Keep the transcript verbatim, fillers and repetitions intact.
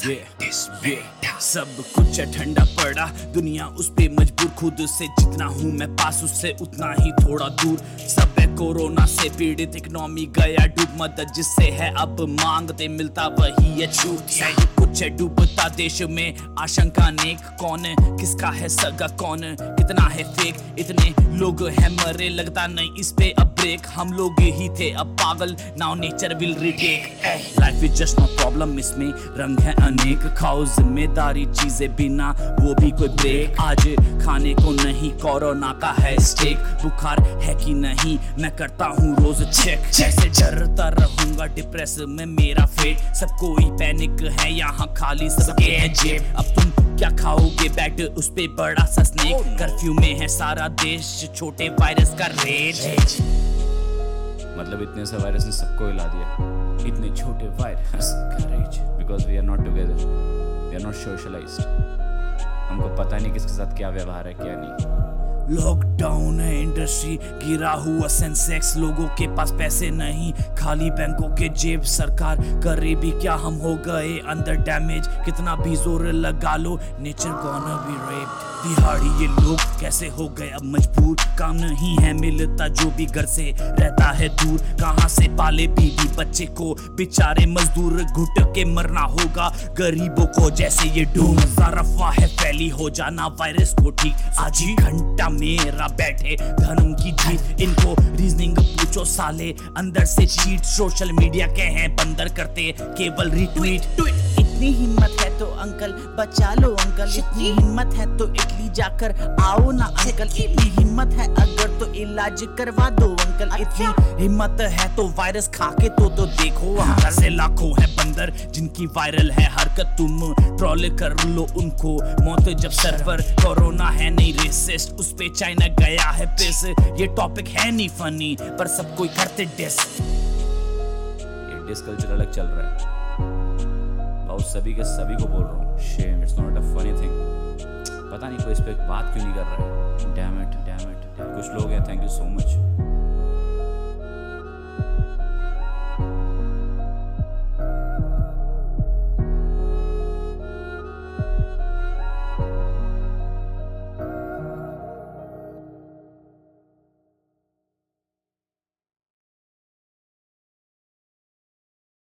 ये ये सब कुछ ठंडा पड़ा, दुनिया उस पे मजबूर, खुद से जितना हूँ मैं पास उससे उतना ही थोड़ा दूर। सब है कोरोना से पीड़ित, इकोनॉमी गया डूब, मदद जिससे है अब मांगते मिलता वही है छूट। सब कुछ है डूबता देश में, आशंका नेक, कौन किसका है सगा कौन कितना है फेक। इतने लोग हैं मरे, लगता नहीं इस पे अब ब्रेक, हम लोग ही थे अब पागल, now nature will retake. Life is just no problem, इसमें रंग है अनेक, खाओ जिम्मेदारी चीजें बिना वो भी कोई ब्रेक। आज खाने को नहीं कोरोना का है स्टेक, बुखार है कि नहीं मैं करता हूँ रोज चेक। जैसे डरता रहूंगा डिप्रेस में मेरा फेट, सबको ही पैनिक है यहाँ खाली सबके है जेब। अब तुम क्या खाओगे बैट उस पे बड़ा सा स्नेक, कर्फ्यू में है सारा देश, छोटे वायरस का रेज। मतलब इतने से वायरस ने सबको हिला दिया, इतने छोटे वायरस का rage, because we are not together, we are not socialised. हमको पता नहीं किसके साथ क्या व्यवहार है क्या नहीं। लॉकडाउन है, इंडस्ट्री गिरा हुआ सेंसेक्स, लोगों के पास पैसे नहीं, खाली बैंकों के जेब, सरकार करे भी क्या, हम हो गए अंदर डैमेज, कितना भी जोर लगा लो नेचर गोना बी रेप। दिहाड़ी ये लोग कैसे हो गए अब मजबूर, काम नहीं है मिलता जो भी घर से रहता है दूर, कहाँ से पाले बीबी बच्चे को बेचारे मजदूर, घुट के मरना होगा गरीबों को जैसे ये डूम। अफवाह है फैली हो जाना वायरस को ठीक, आज ही घंटा मेरा बैठे धर्म की जीत, इनको रीजनिंग पूछो साले अंदर से चीट, सोशल मीडिया के हैं बंदर करते केवल रिट्वीट। इतनी हिम्मत है तो अंकल बचा लो अंकल, इतनी हिम्मत है तो इटली जाकर आओ ना अंकल, इतनी हिम्मत है अगर तो इलाज करवा दो अंकल, इतनी हिम्मत है तो वायरस खाके तो तो देखो। हमारे से लाखों है बंदर जिनकी वायरल है हरकत, तुम ट्रोल कर लो उनको, मौत जब सर पर, कोरोना है नहीं रेसिस्ट, उस पे चाइना गया है पिस, ये टॉपिक है नहीं फनी पर सब कोई करते डिस। ये डिस कल्चर अलग चल रहा है और सभी के सभी को बोल रहा हूँ, shame, it's not a funny thing. पता नहीं कोई इस पे बात क्यों नहीं कर रहा है, डैम इट डैम इट। कुछ लोग हैं, थैंक यू सो मच।